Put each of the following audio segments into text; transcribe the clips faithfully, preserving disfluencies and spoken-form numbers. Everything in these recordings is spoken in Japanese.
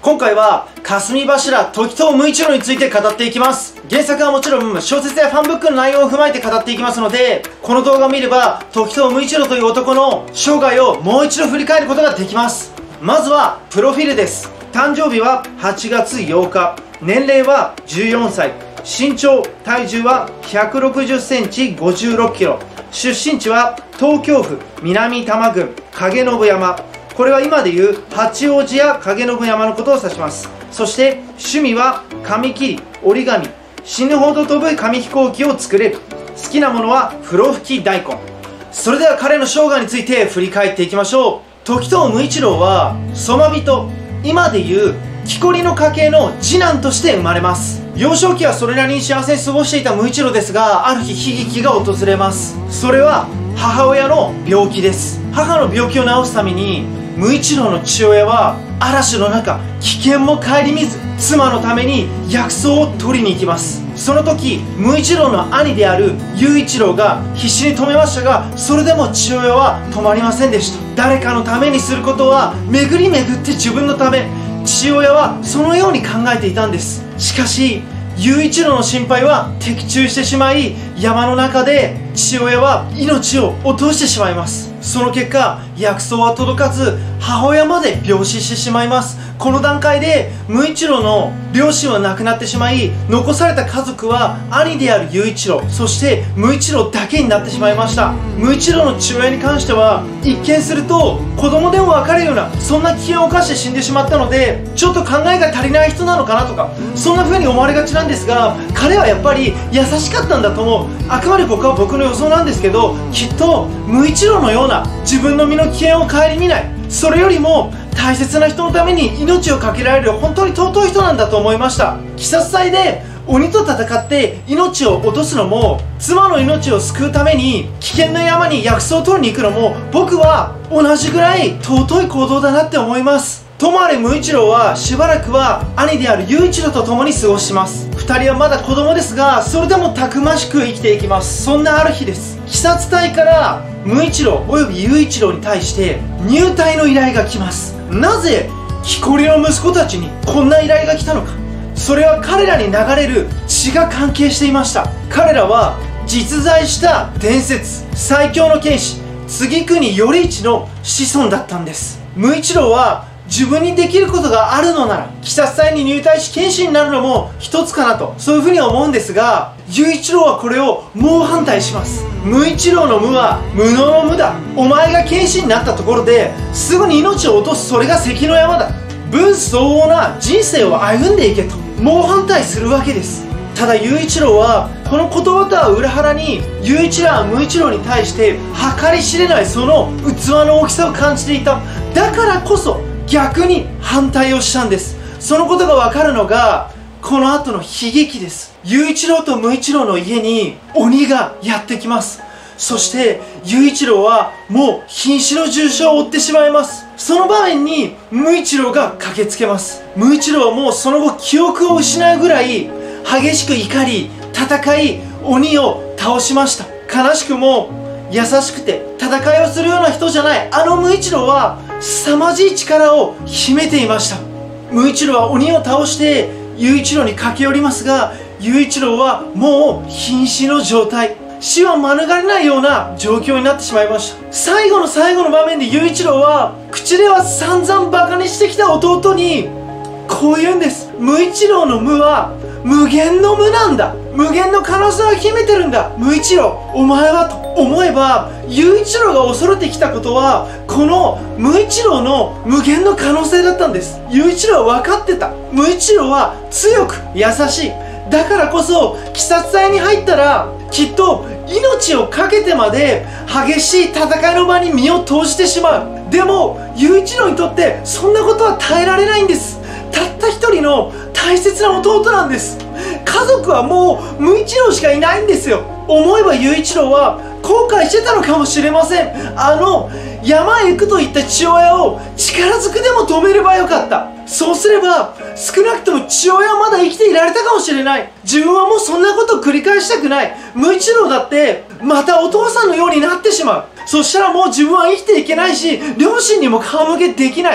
今回は霞柱時藤無一郎について語っていきます。原作はもちろん小説やファンブックの内容を踏まえて語っていきますので、この動画を見れば時藤無一郎という男の生涯をもう一度振り返ることができます。まずはプロフィールです。誕生日ははちがつようか、年齢はじゅうよんさい、身長体重はひゃくろくじゅっセンチ、ごじゅうろっキロ、出身地は東京府南多摩郡影信山、これは今でいう八王子や影信山のことを指します。そして趣味は紙切り、折り紙、死ぬほど飛ぶ紙飛行機を作れる、好きなものは風呂吹き大根。それでは彼の生涯について振り返っていきましょう。時藤無一郎は曽我人、今でいう木こりの家系の次男として生まれます。幼少期はそれなりに幸せに過ごしていた無一郎ですが、ある日悲劇が訪れます。それは母親の病気です。母の病気を治すために無一郎の父親は嵐の中、危険も顧みず妻のために薬草を取りに行きます。その時無一郎の兄である雄一郎が必死に止めましたが、それでも父親は止まりませんでした。誰かのためにすることは巡り巡って自分のため、父親はそのように考えていたんです。しかし雄一郎の心配は的中してしまい、山の中で父親は命を落としてしまいます。その結果薬草は届かず、母親まで病死してしまいます。この段階で無一郎の両親は亡くなってしまい、残された家族は兄である雄一郎、そして無一郎だけになってしまいました。無一郎の父親に関しては一見すると子供でも分かるようなそんな危険を冒して死んでしまったので、ちょっと考えが足りない人なのかなとか、そんな風に思われがちなんですが、彼はやっぱり優しかったんだと思う。あくまで僕は僕の予想なんですけど、きっと無一郎のような自分の身の危険を顧みない、それよりも大切な人のために命を懸けられる本当に尊い人なんだと思いました。鬼殺隊で鬼と戦って命を落とすのも、妻の命を救うために危険な山に薬草を取りに行くのも、僕は同じぐらい尊い行動だなって思います。ともあれ無一郎はしばらくは兄である雄一郎と共に過ごします。ふたりはまだ子供ですが、それでもたくましく生きていきます。そんなある日です。鬼殺隊から無一郎および雄一郎に対して入隊の依頼が来ます。なぜ木こりの息子たちにこんな依頼が来たのか。それは彼らに流れる血が関係していました。彼らは実在した伝説最強の剣士次国頼一の子孫だったんです。無一郎は自分にできることがあるのなら鬼殺隊に入隊し剣士になるのも一つかなと、そういうふうには思うんですが、雄一郎はこれを猛反対します。無一郎の無は無能の無だ。お前が剣士になったところですぐに命を落とす、それが関の山だ。分相応な人生を歩んでいけと猛反対するわけです。ただ雄一郎はこの言葉とは裏腹に、雄一郎は無一郎に対して計り知れないその器の大きさを感じていた。だからこそ逆に反対をしたんです。そのことが分かるのがこの後の悲劇です。雄一郎と無一郎の家に鬼がやってきます。そして雄一郎はもう瀕死の重傷を負ってしまいます。その場面に無一郎が駆けつけます。無一郎はもうその後記憶を失うぐらい激しく怒り戦い鬼を倒しました。悲しくも優しくて戦いをするような人じゃないあの無一郎は凄まじい力を秘めていました。無一郎は鬼を倒して雄一郎に駆け寄りますが、雄一郎はもう瀕死の状態、死は免れないような状況になってしまいました。最後の最後の場面で雄一郎は口では散々バカにしてきた弟にこう言うんです。無一郎の無は無限の無なんだ。無限の可能性を秘めてるんだ。無一郎お前はと思えば、雄一郎が恐れてきたことはこの無一郎の無限の可能性だったんです。雄一郎は分かってた。無一郎は強く優しい。だからこそ鬼殺隊に入ったらきっと命を懸けてまで激しい戦いの場に身を投じてしまう。でも雄一郎にとってそんなことは耐えられないんです。たった一人の大切な弟なんです。家族はもう無一郎しかいないんですよ。思えば雄一郎は後悔してたのかもしれません。あの山へ行くと言った父親を力ずくでも止めればよかった。そうすれば少なくとも父親はまだ生きていられたかもしれない。自分はもうそんなことを繰り返したくない。無一郎だってまたお父さんのようになってしまう。そしたらもう自分は生きていけないし、両親にも顔向けできない。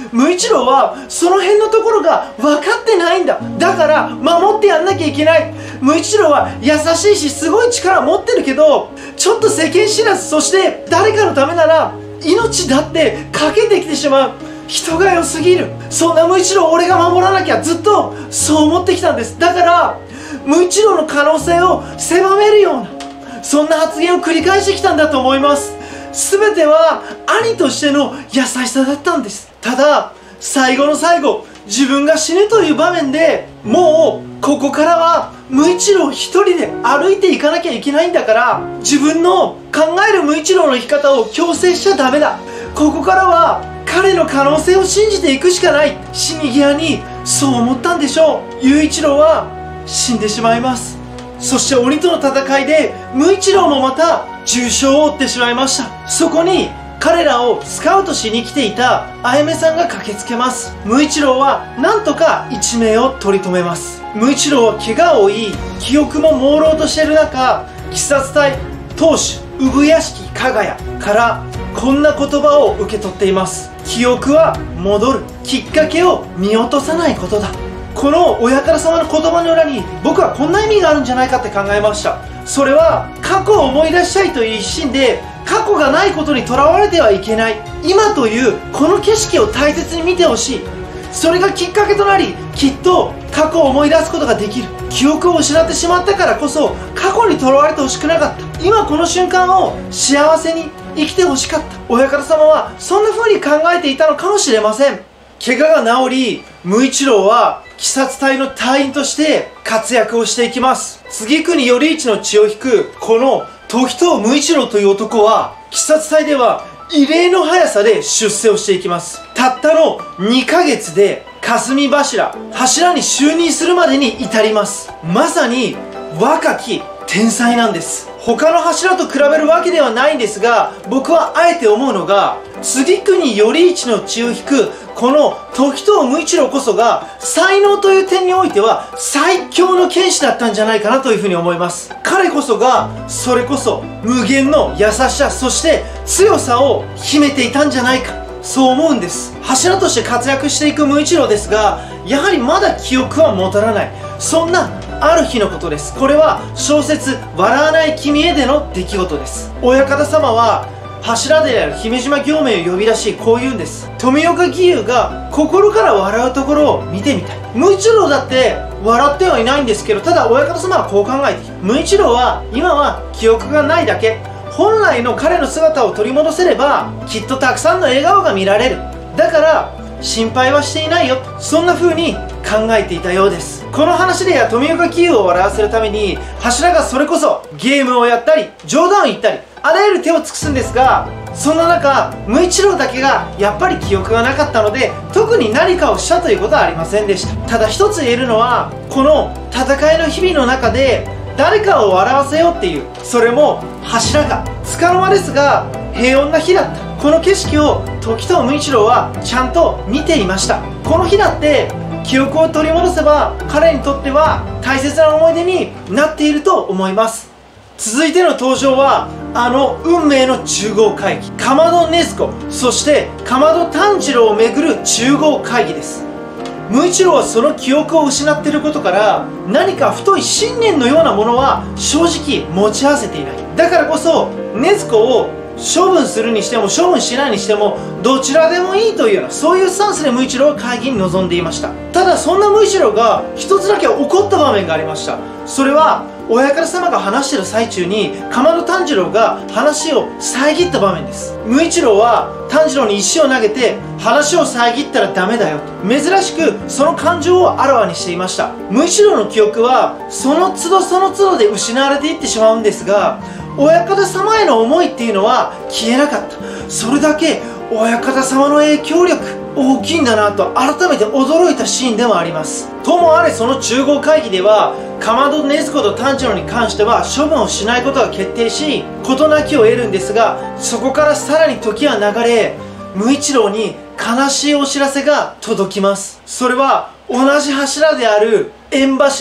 無一郎はその辺のところが分かってないんだ。だから守ってやんなきゃいけない。無一郎は優しいしすごい力持ってるけど、ちょっと世間知らず、そして誰かのためなら命だってかけてきてしまう人が良すぎる。そんな無一郎を俺が守らなきゃ、ずっとそう思ってきたんです。だから無一郎の可能性を狭めるような、そんな発言を繰り返してきたんだと思います。全ては兄としての優しさだったんです。ただ最後の最後、自分が死ぬという場面で、もうここからは無一郎一人で歩いていかなきゃいけないんだから、自分の考える無一郎の生き方を強制しちゃダメだ。ここからは彼の可能性を信じていくしかない。死に際にそう思ったんでしょう。雄一郎は死んでしまいます。そして鬼との戦いで無一郎もまた重傷を負ってしまいました。そこに彼らをスカウトしに来ていたあやめさんが駆けつけます。無一郎はなんとか一命を取り留めます。無一郎は怪我を負い、記憶も朦朧としている中、鬼殺隊当主産屋敷加賀谷からこんな言葉を受け取っています。記憶は戻る。きっかけを見落とさないことだ。この親から様の言葉の裏に僕はこんな意味があるんじゃないかって考えました。それは過去を思い出したいという一心で、過去がないことにとらわれてはいけない。今というこの景色を大切に見てほしい。それがきっかけとなり、きっと過去を思い出すことができる。記憶を失ってしまったからこそ過去にとらわれてほしくなかった。今この瞬間を幸せに生きてほしかった。親方様はそんな風に考えていたのかもしれません。怪我が治り、無一郎は鬼殺隊の隊員として活躍をしていきます。次国頼一の血を引くこの時藤無一郎という男は、鬼殺隊では異例の速さで出世をしていきます。たったのにかげつで霞柱柱に就任するまでに至ります。まさに若き天才なんです。他の柱と比べるわけではないんですが、僕はあえて思うのが、次国頼一の血を引くこの時藤無一郎こそが才能という点においては最強の剣士だったんじゃないかなというふうに思います。彼こそがそれこそ無限の優しさ、そして強さを秘めていたんじゃないか、そう思うんです。柱として活躍していく無一郎ですが、やはりまだ記憶は戻らない。そんなある日のことです。これは小説「笑わない君へ」での出来事です。親方様は柱である姫島行明を呼び出し、こう言うんです。富岡義勇が心から笑うところを見てみたい。無一郎だって笑ってはいないんですけど、ただ親方様はこう考えている。無一郎は今は記憶がないだけ。本来の彼の姿を取り戻せればきっとたくさんの笑顔が見られる。だから心配はしていないよ、そんな風に考えていたようです。この話では富岡義勇を笑わせるために柱がそれこそゲームをやったり冗談を言ったりあらゆる手を尽くすんですが、そんな中無一郎だけがやっぱり記憶がなかったので、特に何かをしたということはありませんでした。ただ一つ言えるのは、この戦いの日々の中で誰かを笑わせようっていう、それも柱がつかの間ですが平穏な日だった。この景色を時藤無一郎はちゃんと見ていました。この日だって記憶を取り戻せば彼にとっては大切な思い出になっていると思います。続いての登場はあの運命の中合会議、竈門禰豆子、そして竈門炭治郎をめぐる中合会議です。無一郎はその記憶を失っていることから、何か太い信念のようなものは正直持ち合わせていない。だからこそ禰豆子を処分するにしても処分しないにしてもどちらでもいいというような、そういうスタンスで無一郎は会議に臨んでいました。ただそんな無一郎が一つだけ怒った場面がありました。それは親方様が話している最中に竈門炭治郎が話を遮った場面です。無一郎は炭治郎に石を投げて、話を遮ったらダメだよと珍しくその感情をあらわにしていました。無一郎の記憶はその都度その都度で失われていってしまうんですが、親方様への思いっていうのは消えなかった。それだけ親方様の影響力大きいんだなと改めて驚いたシーンでもあります。ともあれその中合会議では竈門禰豆子と炭治郎に関しては処分をしないことが決定し、事なきを得るんですが、そこからさらに時は流れ、無一郎に悲しいお知らせが届きます。それは同じ柱である縁柱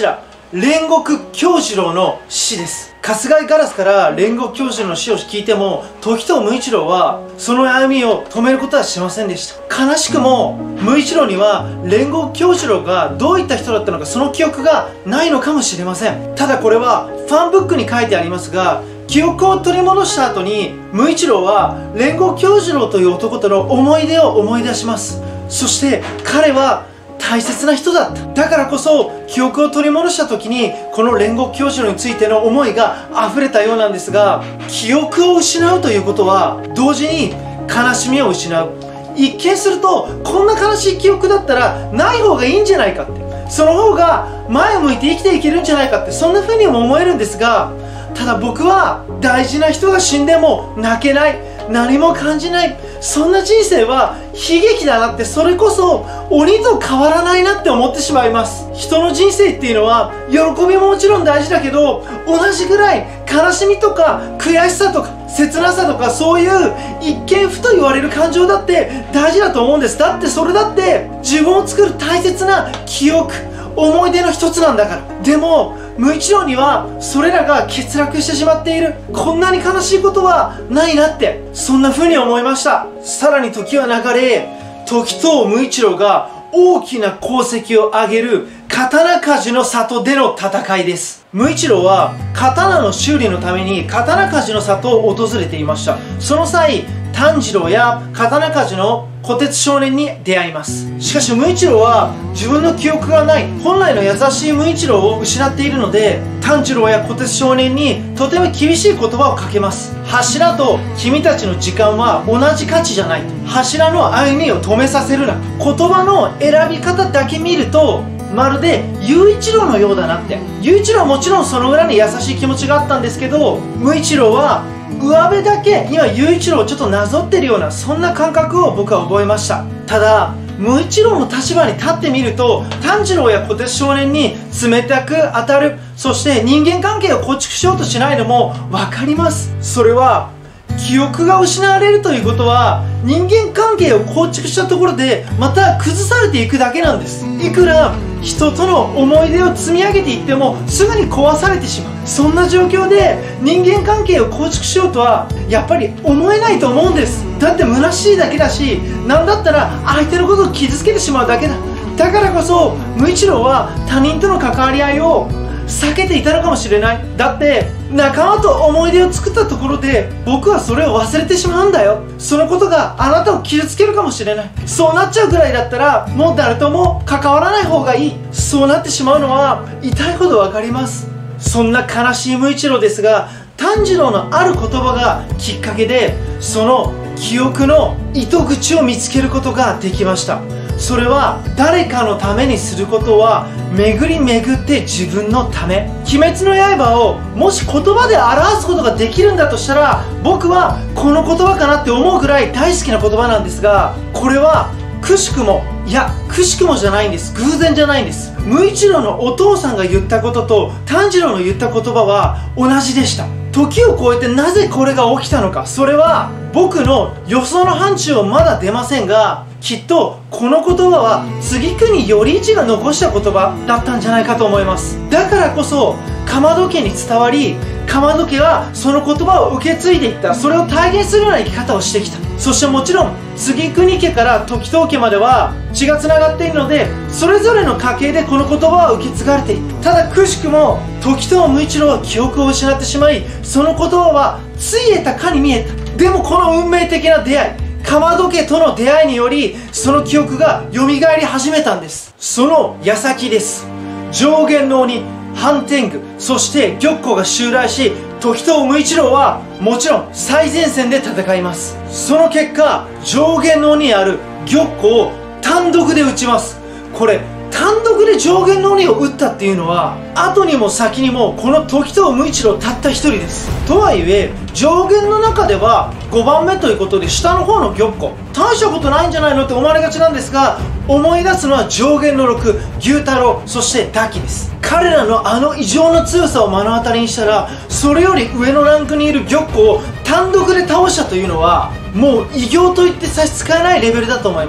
煉獄杏寿郎の死です。春日井ガラスから煉獄杏寿郎の死を聞いても、時藤無一郎はその歩みを止めることはしませんでした。悲しくも無一郎には煉獄杏寿郎がどういった人だったのか、その記憶がないのかもしれません。ただこれはファンブックに書いてありますが、記憶を取り戻した後に無一郎は煉獄杏寿郎という男との思い出を思い出します。そして彼は大切な人だった。だからこそ記憶を取り戻した時にこの煉獄杏寿郎についての思いが溢れたようなんですが、記憶を失うということは同時に悲しみを失う。一見するとこんな悲しい記憶だったらない方がいいんじゃないかって、その方が前を向いて生きていけるんじゃないかって、そんな風にも思えるんですが、ただ僕は大事な人が死んでも泣けない、何も感じない、そんな人生は悲劇だなって、それこそ鬼と変わらないなって思ってしまいます。人の人生っていうのは喜びももちろん大事だけど、同じぐらい悲しみとか悔しさとか切なさとか、そういう一見ふと言われる感情だって大事だと思うんです。だってそれだって自分を作る大切な記憶、思い出の一つなんだから。でも無一郎にはそれらが欠落してしまっている。こんなに悲しいことはないなって、そんな風に思いました。さらに時は流れ、時藤無一郎が大きな功績を上げる刀鍛冶の里での戦いです。無一郎は刀の修理のために刀鍛冶の里を訪れていました。その際炭治郎や刀鍛冶の虎鉄少年に出会います。しかし無一郎は自分の記憶がない、本来の優しい無一郎を失っているので、炭治郎や虎鉄少年にとても厳しい言葉をかけます。柱と君たちの時間は同じ価値じゃない、柱の歩みを止めさせるな。言葉の選び方だけ見るとまるで雄一郎のようだなって。雄一郎はもちろんその裏に優しい気持ちがあったんですけど、無一郎は上辺だけ今雄一郎をちょっとなぞってるような、そんな感覚を僕は覚えました。ただ無一郎の立場に立ってみると、炭治郎や虎鉄少年に冷たく当たる、そして人間関係を構築しようとしないのも分かります。それは記憶が失われるということは、人間関係を構築したところでまた崩されていくだけなんです。いくら人との思い出を積み上げていってもすぐに壊されてしまう、そんな状況で人間関係を構築しようとはやっぱり思えないと思うんです。だって虚しいだけだし、なんだったら相手のことを傷つけてしまうだけだ。だからこそ無一郎は他人との関わり合いを避けていたのかもしれない。だって仲間と思い出を作ったところで僕はそれを忘れてしまうんだよ。そのことがあなたを傷つけるかもしれない。そうなっちゃうぐらいだったらもう誰とも関わらない方がいい。そうなってしまうのは痛いほど分かります。そんな悲しい無一郎ですが、炭治郎のある言葉がきっかけでその記憶の糸口を見つけることができました。それは誰かのためにすることは巡り巡って自分のため。鬼滅の刃をもし言葉で表すことができるんだとしたら、僕はこの言葉かなって思うぐらい大好きな言葉なんですが、これはくしくも、いやくしくもじゃないんです。偶然じゃないんです。無一郎のお父さんが言ったことと炭治郎の言った言葉は同じでした。時を超えてなぜこれが起きたのか、それは僕の予想の範疇はまだ出ませんが、きっとこの言葉は次国頼一が残した言葉だったんじゃないかと思います。だからこそ竈門家に伝わり、竈門家はその言葉を受け継いでいった。それを体現するような生き方をしてきた。そしてもちろん次国家から時藤家までは血がつながっているので、それぞれの家系でこの言葉は受け継がれていった。ただくしくも時藤無一郎は記憶を失ってしまい、その言葉はついえたかに見えた。でもこの運命的な出会い、竈門家との出会いによりその記憶が蘇り始めたんです。その矢先です。上元の鬼反天狗、そして玉子が襲来し、時藤無一郎はもちろん最前線で戦います。その結果上元の鬼ある玉子を単独で撃ちます。これ単独で上元の鬼を撃ったっていうのは後にも先にもこの時藤無一郎たった一人です。とはいえ上元の中ではごばんめということで、下の方の玉子大したことないんじゃないのって思われがちなんですが、思い出すのは上元のろく、牛太郎、そしてダキです。彼らのあの異常な強さを目の当たりにしたら、それより上のランクにいる玉子を単独で倒したというのはもう偉業と言って差し支えないレベルだと思います。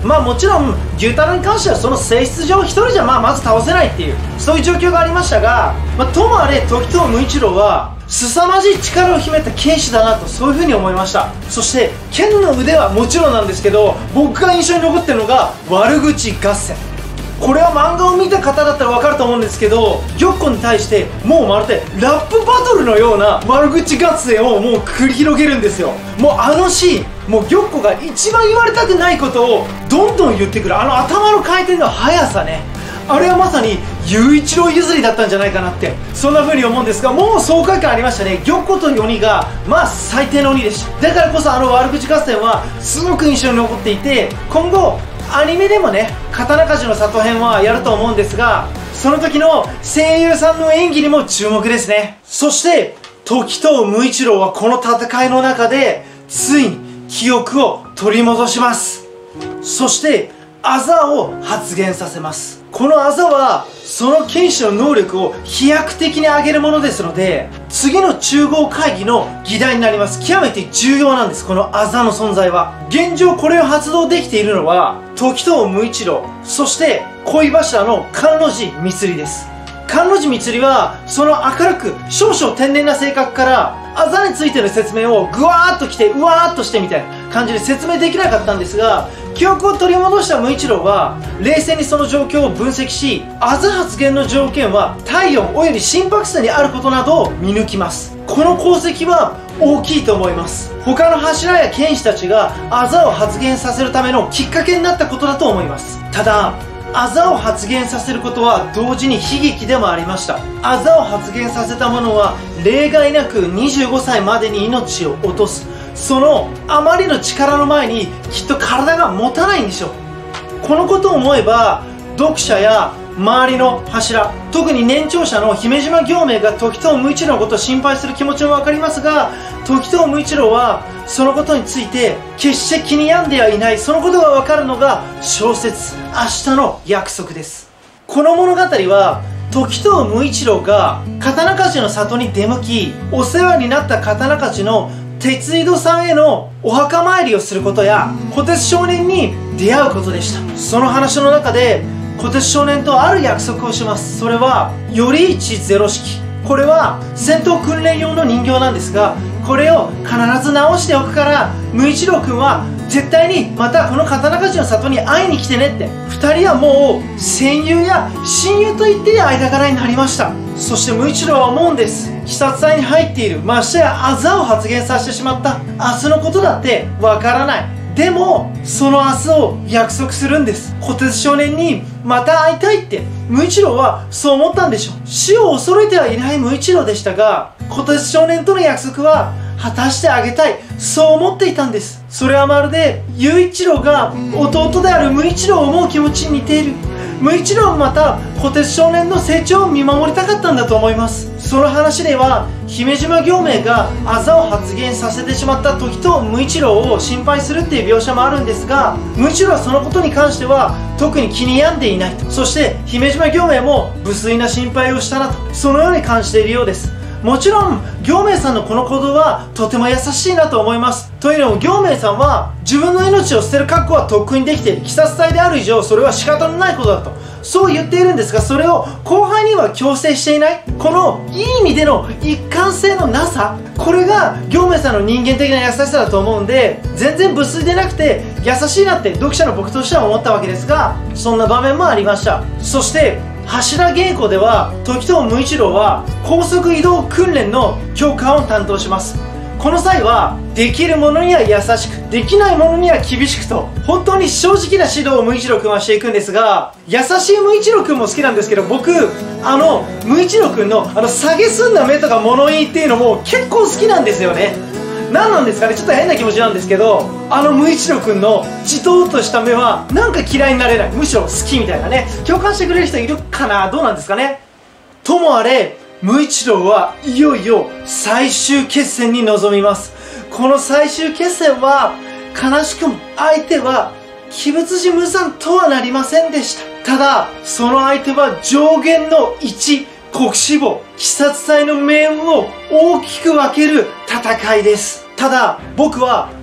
まあもちろん牛太郎に関してはその性質上一人じゃまあまず倒せないっていうそういう状況がありましたが、まあ、ともあれ時藤無一郎は凄まじい力を秘めた剣士だなとそういう風に思いました。そして剣の腕はもちろんなんですけど、僕が印象に残ってるのが悪口合戦。これは漫画を見た方だったら分かると思うんですけど、玉子に対してもうまるでラップバトルのような悪口合戦をもう繰り広げるんですよ。もうあのシーン、もう玉子が一番言われたくないことをどんどん言ってくるあの頭の回転の速さね、あれはまさに雄一郎譲りだったんじゃないかなってそんな風に思うんですが、もう爽快感ありましたね。玉子と鬼がまあ最低の鬼でした。だからこそあの悪口合戦はすごく印象に残っていて、今後アニメでもね刀鍛冶の里編はやると思うんですが、その時の声優さんの演技にも注目ですね。そして時藤無一郎はこの戦いの中でついに記憶を取り戻します。そしてあざを発現させます。このあざはその剣士の能力を飛躍的に上げるものですので、次の中合会議の議題になります。極めて重要なんです、このあざの存在は。現状これを発動できているのは時藤無一郎、そして恋柱の甘露寺光です。甘露寺光はその明るく少々天然な性格からあざについての説明をぐわーっときてうわーっとしてみたいな感じで説明できなかったんですが、記憶を取り戻した無一郎は冷静にその状況を分析し、あざ発現の条件は体温および心拍数にあることなどを見抜きます。この功績は大きいと思います。他の柱や剣士たちがあざを発現させるためのきっかけになったことだと思います。ただあざを発現させることは同時に悲劇でもありました。あざを発現させた者は例外なくにじゅうごさいまでに命を落とす。そのあまりの力の前にきっと体が持たないんでしょう。このことを思えば読者や周りの柱、特に年長者の姫島行明が時藤無一郎のことを心配する気持ちも分かりますが、時藤無一郎はそのことについて決して気に病んではいない。そのことが分かるのが小説「明日の約束」です。この物語は時藤無一郎が刀鍛冶の里に出向き、お世話になった刀鍛冶の鉄井戸さんへのお墓参りをすることや虎鉄少年に出会うことでした。その話の中で虎鉄少年とある約束をします。それは頼一ゼロ式。これは戦闘訓練用の人形なんですが、これを必ず直しておくから無一郎君は絶対にまたこの刀鍛冶の里に会いに来てねって。ふたりはもう戦友や親友と言っていい間柄になりました。そして無一郎は思うんです。鬼殺隊に入っている、ましてやあざを発現させてしまった明日のことだってわからない。でもその明日を約束するんです。虎鉄少年にまた会いたいって無一郎はそう思ったんでしょう。死を恐れてはいない無一郎でしたが、虎鉄少年との約束は果たしてあげたい、そう思っていたんです。それはまるで雄一郎が弟である無一郎を思う気持ちに似ている。無一郎もまた虎鉄少年の成長を見守りたかったんだと思います。その話では姫島行明があざを発現させてしまった時藤無一郎を心配するっていう描写もあるんですが、無一郎はそのことに関しては特に気に病んでいないと。そして姫島行明も無粋な心配をしたなと、そのように感じているようです。もちろん行明さんのこの行動はとても優しいなと思います。というのも行明さんは自分の命を捨てる覚悟はとっくにできている。鬼殺隊である以上それは仕方のないことだとそう言っているんですが、それを後輩には強制していない、このいい意味での一貫性のなさ、これが行明さんの人間的な優しさだと思うんで、全然無粋でなくて優しいなって読者の僕としては思ったわけですが、そんな場面もありました。そして柱稽古では時藤無一郎は高速移動訓練の教官を担当します。この際はできる者には優しく、できない者には厳しくと本当に正直な指導を無一郎君はしていくんですが、優しい無一郎君も好きなんですけど、僕あの無一郎君のあの下げすんだ目とか物言いっていうのも結構好きなんですよね。何なんですかね、ちょっと変な気持ちなんですけど、あの無一郎君のじとっとした目はなんか嫌いになれない、むしろ好きみたいなね。共感してくれる人いるかな、どうなんですかね。ともあれ無一郎はいよいよ最終決戦に臨みます。この最終決戦は悲しくも相手は鬼舞寺無惨とはなりませんでした。ただその相手は上限のいち国志望、鬼殺隊の命運を大きく分ける戦いです。ただ僕は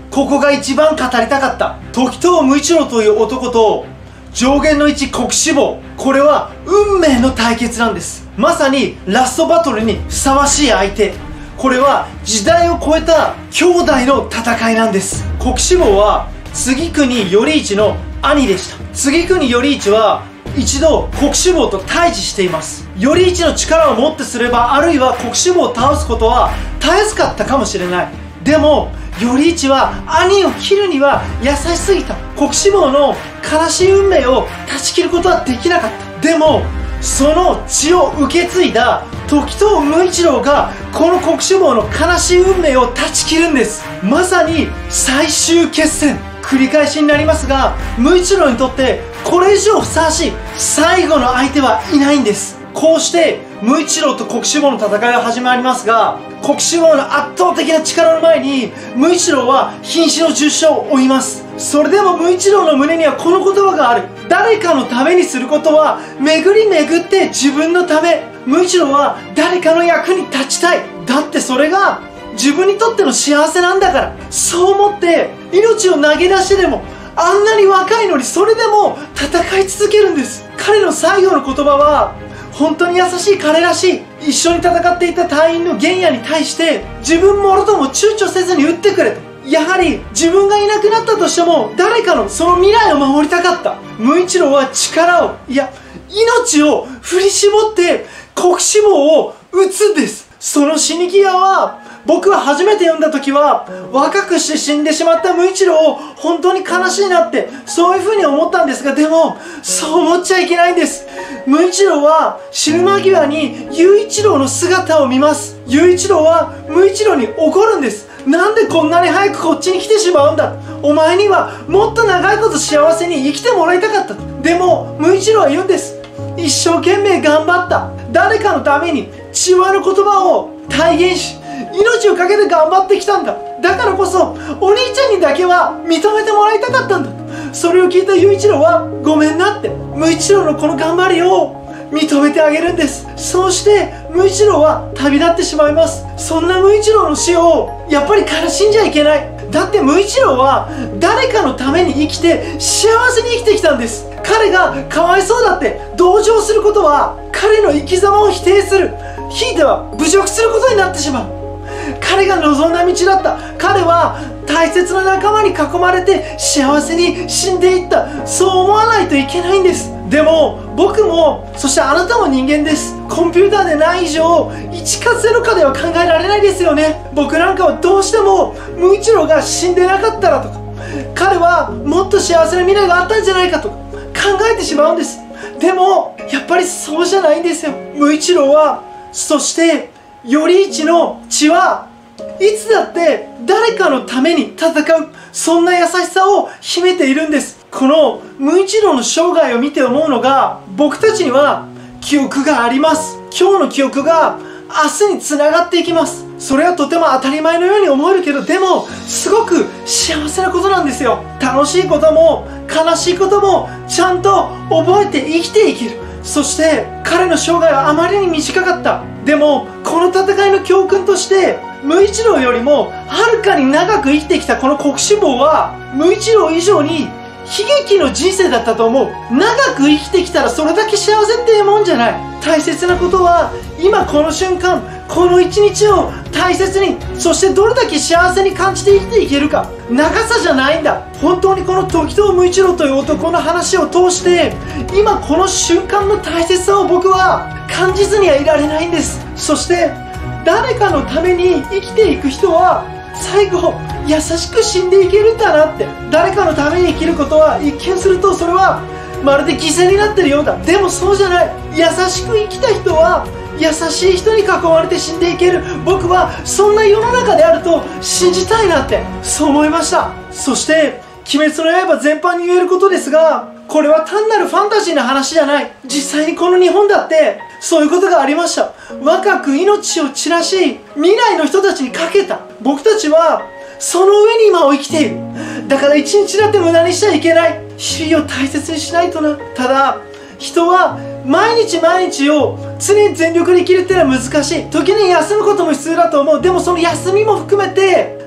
ここが一番語りたかった。時藤無一郎という男と上限のいち国志望、これは運命の対決なんです。まさにラストバトルにふさわしい相手、これは時代を超えた兄弟の戦いなんです。国志望は次国頼一の兄でした。次国頼一は一度国志望と対峙しています。頼一の力をもってすれば、あるいは国志望を倒すことはたやすかったかもしれない。でも頼一は兄を切るには優しすぎた。国志望の悲しい運命を断ち切ることはできなかった。でもその血を受け継いだ時藤無一郎がこの国志望の悲しい運命を断ち切るんです。まさに最終決戦。繰り返しになりますが、無一郎にとってこれ以上ふさわしい最後の相手はいないんです。こうして無一郎と国志望の戦いが始まりますが、国志望の圧倒的な力の前に無一郎は瀕死の重傷を負います。それでも無一郎の胸にはこの言葉がある。誰かのためにすることは巡り巡って自分のため。無一郎は誰かの役に立ちたい。だってそれが自分にとっての幸せなんだから。そう思って命を投げ出してでも、あんなに若いのにそれでも戦い続けるんです。彼の最後の言葉は本当に優しい彼らしい。一緒に戦っていた隊員の玄也に対して自分もろとも躊躇せずに撃ってくれと。やはり自分がいなくなったとしても誰かのその未来を守りたかった。無一郎は力を、いや命を振り絞って国志望を撃つんです。その死に際は、僕は初めて読んだ時は若くして死んでしまった無一郎を本当に悲しいなってそういう風に思ったんですが、でもそう思っちゃいけないんです。無一郎は死ぬ間際に雄一郎の姿を見ます。雄一郎は無一郎に怒るんです。なんでこんなに早くこっちに来てしまうんだ。お前にはもっと長いこと幸せに生きてもらいたかったと。でも無一郎は言うんです。一生懸命頑張った。誰かのために父親の言葉を体現し命を懸けて頑張ってきたんだ。だからこそお兄ちゃんにだけは認めてもらいたかったんだ。それを聞いた雄一郎はごめんなって無一郎のこの頑張りを認めてあげるんです。そうして無一郎は旅立ってしまいます。そんな無一郎の死をやっぱり悲しんじゃいけない。だって無一郎は誰かのために生きて幸せに生きてきたんです。彼がかわいそうだって同情することは彼の生き様を否定する、ひいては侮辱することになってしまう。彼が望んだ道だった。彼は大切な仲間に囲まれて幸せに死んでいった。そう思わないといけないんです。でも僕も、そしてあなたも人間です。コンピューターでない以上いちかゼロかでは考えられないですよね。僕なんかはどうしても無一郎が死んでなかったらとか、彼はもっと幸せな未来があったんじゃないかとか考えてしまうんです。でもやっぱりそうじゃないんですよ。無一郎は、そして頼一の血はいつだって誰かのために戦う、そんな優しさを秘めているんです。この無一郎の生涯を見て思うのが、僕たちには記憶があります。今日の記憶が明日につながっていきます。それはとても当たり前のように思えるけど、でもすごく幸せなことなんですよ。楽しいことも悲しいこともちゃんと覚えて生きていける。そして彼の生涯はあまりに短かった。でもこの戦いの教訓として無一郎よりもはるかに長く生きてきたこの国志望は無一郎以上に悲劇の人生だったと思う。長く生きてきたらそれだけ幸せっていうもんじゃない。大切なことは今この瞬間この一日を大切に、そしてどれだけ幸せに感じて生きていけるか。長さじゃないんだ。本当にこの時藤無一郎という男の話を通して今この瞬間の大切さを僕は感じずにはいられないんです。そして誰かのために生きていく人は最後優しく死んでいけるんだなって。誰かのために生きることは一見するとそれはまるで犠牲になってるようだ。でもそうじゃない。優しく生きた人は優しい人に囲まれて死んでいける。僕はそんな世の中であると信じたいなってそう思いました。そして鬼滅の刃全般に言えることですが、これは単なるファンタジーな話じゃない。実際にこの日本だってそういうことがありました。若く命を散らし未来の人たちにかけた。僕たちはその上に今を生きている。だから一日だって無駄にしちゃいけない。日々を大切にしないとな。ただ人は毎日毎日を常に全力で生きるっていうのは難しい。時に休むことも必要だと思う。でもその休みも含めて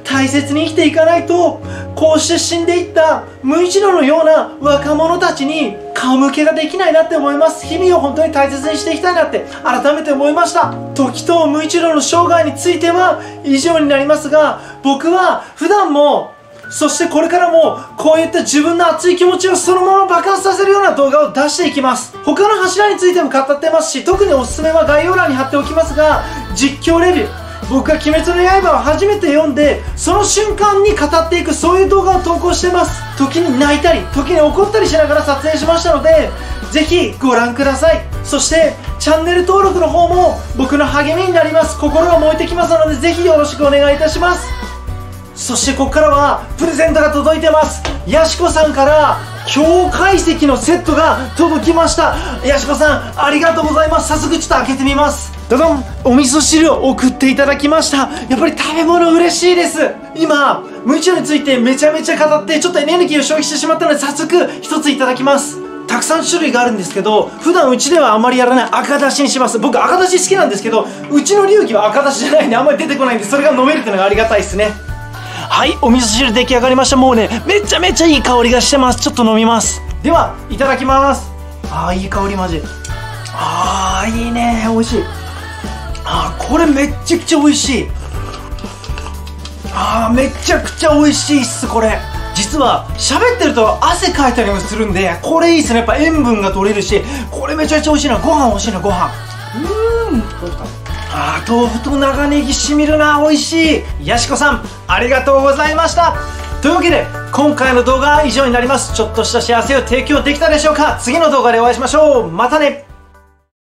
大切に生きていかないと、こうして死んでいった無一郎のような若者たちに顔向けができないなって思います。日々を本当に大切にしていきたいなって改めて思いました。時藤無一郎の生涯については以上になりますが、僕は普段もそしてこれからもこういった自分の熱い気持ちをそのまま爆発させるような動画を出していきます。他の柱についても語ってますし、特におすすめは概要欄に貼っておきますが、実況レビュー、僕が鬼滅の刃を初めて読んでその瞬間に語っていく、そういう動画を投稿してます。時に泣いたり時に怒ったりしながら撮影しましたので、ぜひご覧ください。そしてチャンネル登録の方も僕の励みになります。心が燃えてきますので、ぜひよろしくお願いいたします。そしてここからはプレゼントが届いてます。やしこさんから境界石のセットが届きました。やしこさんありがとうございます。早速ちょっと開けてみます。どどん、お味噌汁を送っていただきました。やっぱり食べ物嬉しいです。今無一郎についてめちゃめちゃ語ってちょっとエネルギーを消費してしまったので、早速一ついただきます。たくさん種類があるんですけど、普段うちではあまりやらない赤だしにします。僕赤だし好きなんですけど、うちの流儀は赤だしじゃないんであんまり出てこないんで、それが飲めるっていうのがありがたいですね。はい、お味噌汁出来上がりました。もうね、めちゃめちゃいい香りがしてます。ちょっと飲みます。では、いただきます。あー、いい香りマジ。あー、いいね、美味しい。あー、これめっちゃくちゃ美味しい。あー、めちゃくちゃ美味しいっす、これ。実は、喋ってると汗かいたりもするんで、これいいっすね。やっぱ塩分が取れるし、これめちゃめちゃ美味しいな。ご飯欲しいな、ご飯。うーん。どうですか？あー、豆腐と長ネギしみるな、美味しい。やしこさんありがとうございました。というわけで今回の動画は以上になります。ちょっとした幸せを提供できたでしょうか。次の動画でお会いしましょう。またね。